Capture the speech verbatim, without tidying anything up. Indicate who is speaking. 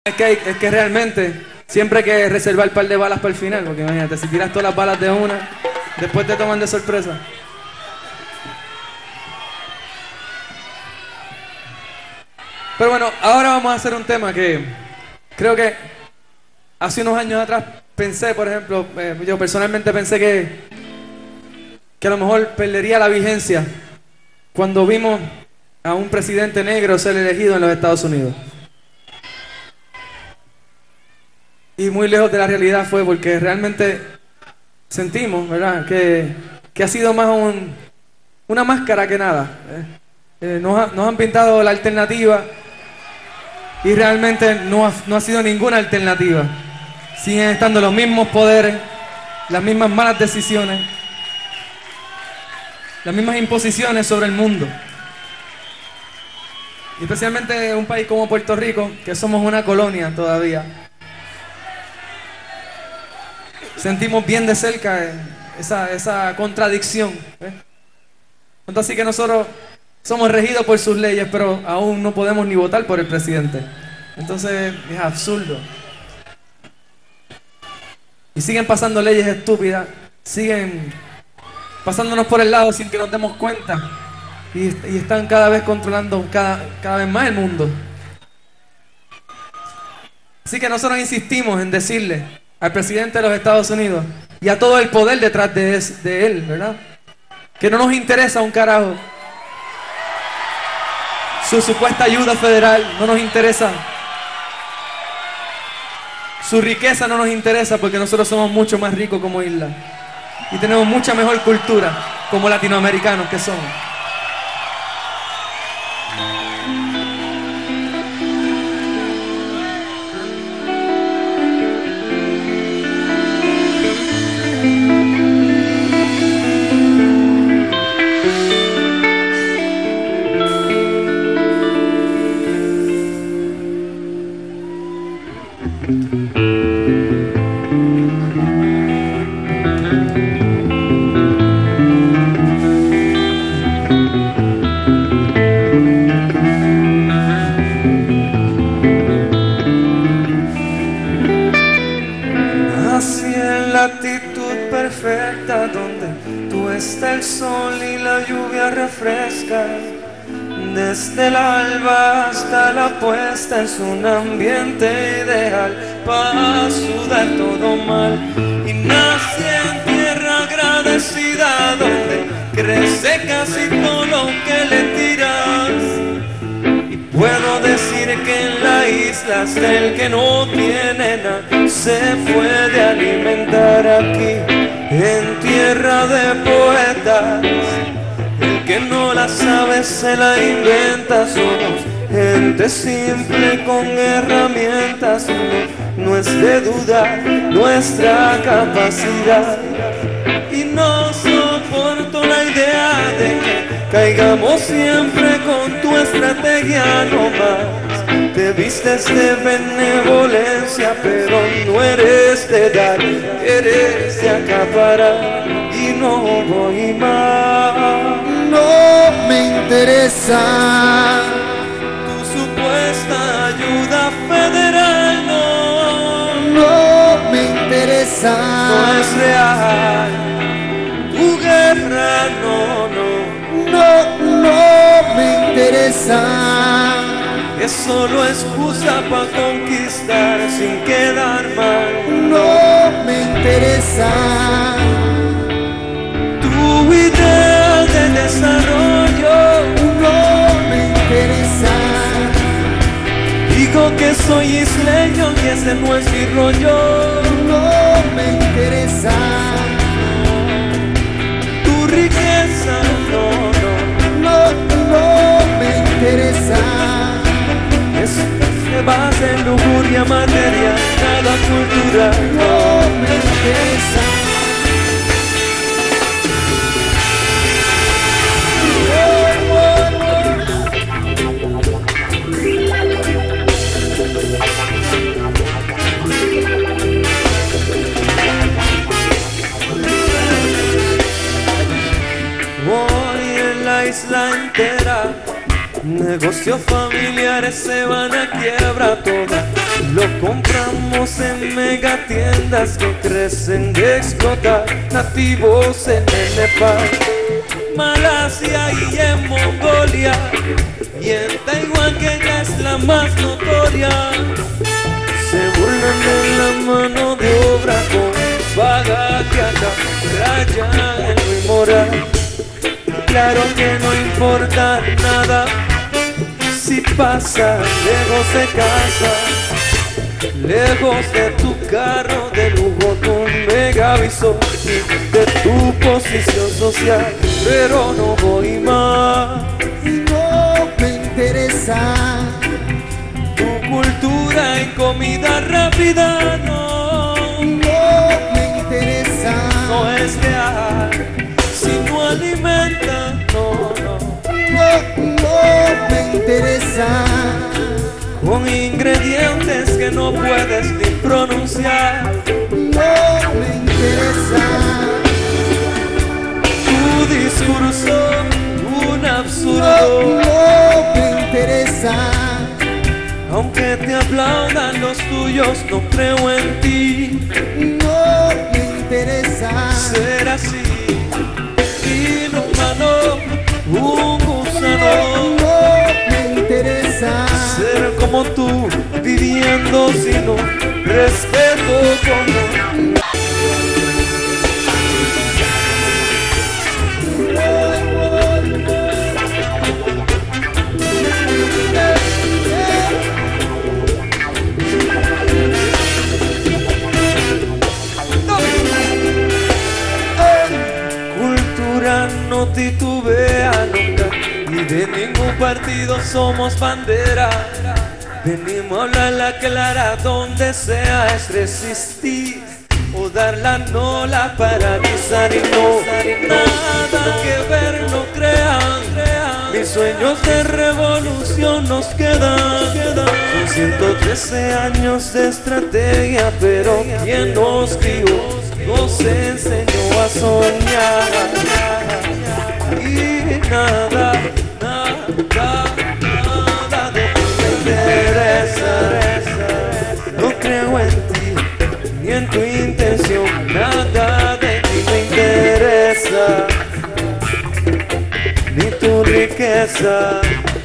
Speaker 1: Es que, es que realmente siempre hay que reservar un par de balas para el final, porque imagínate, si tiras todas las balas de una, después te toman de sorpresa. Pero bueno, ahora vamos a hacer un tema que creo que hace unos años atrás pensé, por ejemplo, eh, yo personalmente pensé que, que a lo mejor perdería la vigencia cuando vimos a un presidente negro ser elegido en los Estados Unidos. Y muy lejos de la realidad fue, porque realmente sentimos, ¿verdad?, que, que ha sido más un, una máscara que nada. ¿eh? Eh, nos, ha, nos han pintado la alternativa y realmente no ha, no ha sido ninguna alternativa. Siguen estando los mismos poderes, las mismas malas decisiones, las mismas imposiciones sobre el mundo. Y especialmente un país como Puerto Rico, que somos una colonia todavía. Sentimos bien de cerca eh, esa, esa contradicción. ¿eh? Así que nosotros somos regidos por sus leyes, pero aún no podemos ni votar por el presidente. Entonces es absurdo. Y siguen pasando leyes estúpidas, siguen pasándonos por el lado sin que nos demos cuenta. Y, y están cada vez controlando cada, cada vez más el mundo. Así que nosotros insistimos en decirle al presidente de los Estados Unidos y a todo el poder detrás de, es, de él, ¿verdad?, que no nos interesa un carajo su supuesta ayuda federal, no nos interesa su riqueza, no nos interesa, porque nosotros somos mucho más ricos como isla y tenemos mucha mejor cultura como latinoamericanos que somos.
Speaker 2: Perfecta, donde tú está el sol y la lluvia refresca. Desde el alba hasta la puesta es un ambiente ideal para sudar todo mal. Y nací en tierra agradecida, donde crece casi todo lo que le tiras. Y puedo decir que en la isla hasta el que no tiene nada se puede alimentar aquí. En tierra de poetas, el que no la sabe se la inventa. Somos gente simple con herramientas, no, no es de dudar nuestra capacidad. Y no soporto la idea de que caigamos siempre con tu estrategia nomás. Te vistes de benevolencia, pero no eres de dar, eres de acaparar. Y no voy más.
Speaker 3: No me interesa
Speaker 2: tu supuesta ayuda federal, no.
Speaker 3: No me interesa.
Speaker 2: No es real tu guerra, no, no.
Speaker 3: No, no me interesa.
Speaker 2: Es solo excusa para conquistar sin quedar mal.
Speaker 3: No me interesa
Speaker 2: tu idea de desarrollo.
Speaker 3: No me interesa.
Speaker 2: Digo que soy isleño y ese no es mi rollo.
Speaker 3: No me interesa
Speaker 2: tu riqueza, no, no.
Speaker 3: No, no me interesa.
Speaker 2: Se basa en lujuria material, cada cultura
Speaker 3: no me interesa.
Speaker 2: Hoy en la isla entera negocios familiares se van a quiebra toda. Compramos en megatiendas que crecen de explotar nativos en el Nepal, Malasia y en Mongolia, y en Taiwán, que ya es la más notoria. Se burlan de la mano de obra con paga que acá rayan en lo inmoral. Claro que no importa nada si pasa lejos de casa, lejos de tu carro de lujo, tu megavisor y de tu posición social. Pero no voy más,
Speaker 3: no me interesa
Speaker 2: tu cultura y comida rápida, no,
Speaker 3: no me interesa,
Speaker 2: no es real si no alimenta, no, no,
Speaker 3: no, no me interesa,
Speaker 2: con ingredientes que no puedes ni pronunciar.
Speaker 3: no me interesa,
Speaker 2: Tu discurso, un
Speaker 3: no,
Speaker 2: absurdo,
Speaker 3: no me interesa,
Speaker 2: aunque te aplaudan los tuyos, no creo en ti.
Speaker 3: no me interesa,
Speaker 2: Ser así, inhumano, un gusano.
Speaker 3: no me interesa,
Speaker 2: Ser como tú, viviendo sin un respeto común. Cultura no titubea nunca, y de ningún partido somos bandera. Venimos a hablar la clara, donde sea es resistir, o dar la no, la paralizar y no. Nada que ver, no crean, mis sueños de revolución nos quedan. Son ciento trece años de estrategia, pero quien nos crió nos enseñó a soñar. Y nada, nada, nada de ti me interesa. No creo en ti, ni en tu intención. Nada de ti me interesa, ni tu riqueza.